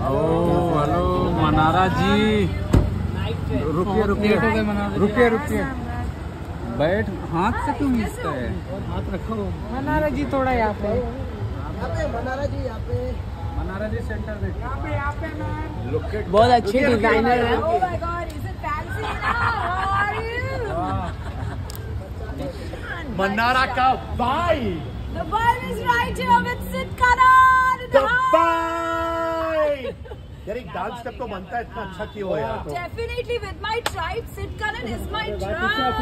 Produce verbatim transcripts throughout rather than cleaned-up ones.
Hello Mannara जी, रुकिए रुकिए रुकिए रुकिए, बैठ, हाथ से क्यों मिसता है? हाथ रखो। मनारा जी थोड़ा यहाँ पे, यहाँ पे मनारा जी, यहाँ पे मनारा जी सेंटर में, यहाँ पे यहाँ पे मैम बहुत अच्छे डिजाइनर है। Oh my God, is it fancy now? How are you? Mannara का भाई, The vibe is right here with Sid Karan in the house. यार एक डांस स्टेप तो बनता है, इतना अच्छा क्यों है यार? Definitely with my tribe, Sid Karan is my tribe.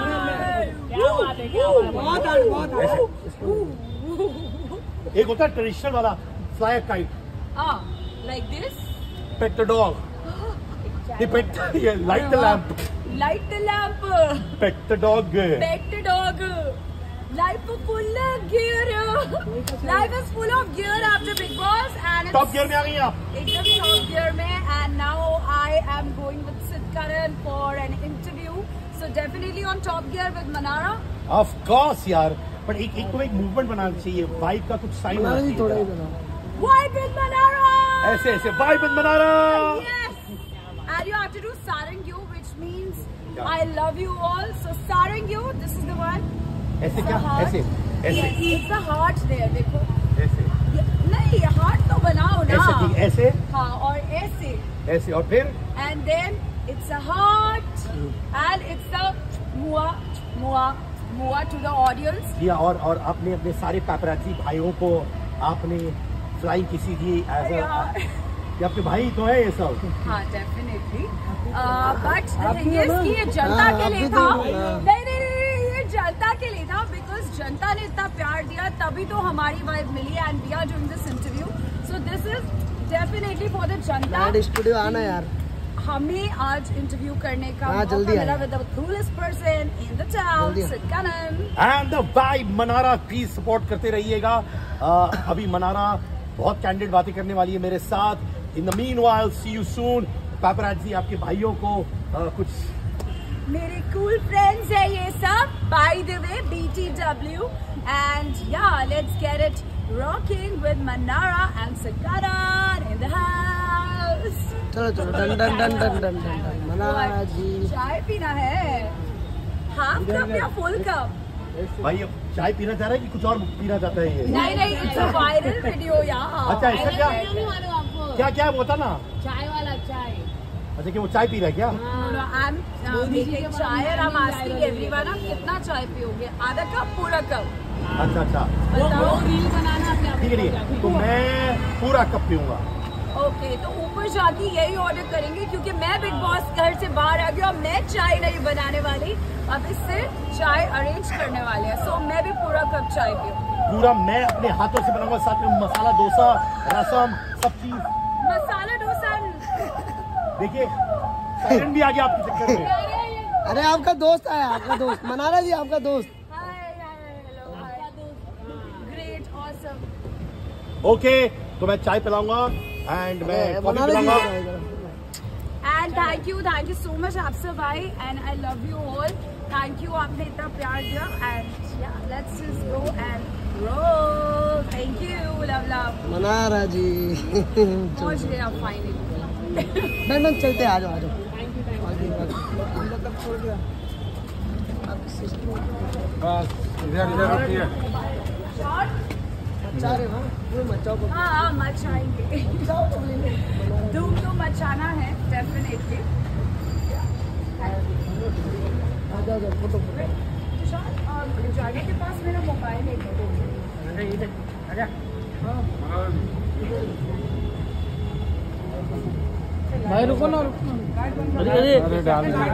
बहुत बहुत एक होता है ट्रेडिशनल वाला fly kite, Ah, like this. Pet the dog, ये पेट, ये light the lamp, Light the lamp. Pet the dog, Pet the dog. Life is full of gear. Life is full of gear after Big Boss and it's top gear में आ गई आप। एकदम top gear में, and now I am going with Sid Karan for an interview. So definitely on top gear with Manara. Of course यार, पर एक एक को एक मूवमेंट बनाना चाहिए, वाइब का कुछ साइन होना चाहिए। थोड़ा ही बनाओ, Vibe with Manara. ऐसे ऐसे vibe with Manara. Yes. And you have to do sarang you, which means I love you all. So sarang you, this is the one. ऐसे It's क्या? a heart. ऐसे ऐसे It's a heart there, देखो। ऐसे ये- नहीं, heart तो बनाओ ना। ऐसे ठीक, ऐसे हाँ, और ऐसे। ऐसे और फिर And then it's a heart and it's a mua mua mua to the audience. किया। और और आपने अपने सारे पैपराजी भाइयों को आपने फ्लाइंग किसी दी एज Yeah. ये आपके भाई तो है ये सब। हाँ, definitely. But the thing is कि ये जनता के लिए था। नहीं नहीं नहीं, ये जनता के लिए था, because जनता ने इतना प्यार दिया तभी तो हमारी वाइब मिली, and we are doing this interview. So this is definitely for the janta. Studio आना यार, हमें आज इंटरव्यू करने का हाँ, मौका जल्दी मिला आइए। with the coolest person in the town, जल्दी Sid Karan. And the vibe Manara, please support करते रहिएगा। uh, अभी मनारा बहुत कैंडिड बातें करने वाली है मेरे साथ। In the meanwhile, see you soon. Paparazzi आपके भाइयों को uh, कुछ मेरे cool friends है ये सब, by the way, B T W, and yeah, let's get it rocking with Manara and Sid Karan in the house. चलो चलो, done done done done done done Manara ji. चाय पीना है, हाफ कप या फुल कप? भाई अब चाय पीना चाह रहा है कि कुछ और पीना चाहता है ये? नहीं नहीं, it's a viral video यार। अच्छा ऐसा क्या क्या क्या बता ना। चाय वाला चाय। अच्छा कि वो चाय पी रहा है क्या? No, I'm uh, making चाय and I'm asking everyone, आप कितना चाय पियोगे? आधा कप, पूरा कप? अच्छा अच्छा बताओ। रील बनाना ठीक है ठीक है, तो मैं पूरा कप पीऊंगा। ओके, तो ऊपर जाके यही ऑर्डर करेंगे, क्योंकि मैं बिग बॉस घर से बाहर आ गया और मैं चाय नहीं बनाने वाली, अब इससे चाय अरेंज करने वाले हैं। सो मैं भी पूरा कप चाय पीऊँ। पूरा मैं अपने हाथों से बनाऊंगा, साथ में मसाला डोसा, रसम, सब चीज। मसाला डोसा। देखिए साइरन भी आ गया आपके चक्कर में। अरे आपका दोस्त आया, आपका दोस्त मनारा जी, आपका दोस्त। Hi hi hello hi great awesome. Okay, तो मैं चाय पिलाऊंगा एंड मैं कॉफी मनारा जी पिलाऊंगा। And thank you thank you so much आपसे भाई, and I love you all. Thank you, आपने इतना प्यार दिया, and yeah let's just go and roll. Thank you, love love. Manara ji पहुंच गए आप फाइनली। डन डन, चलते आ जाओ आ जाओ। बस इधर इधर रुकिए। मचा रहे हो पूरे मचाओ को। हाँ हाँ, मचाएंगे। धूम तो मचाना है डेफिनेटली। आ जाओ जाओ, फोटो फोटो। जाने के पास मेरा मोबाइल है। भाई रुको ना, रुको ना। अरे डाल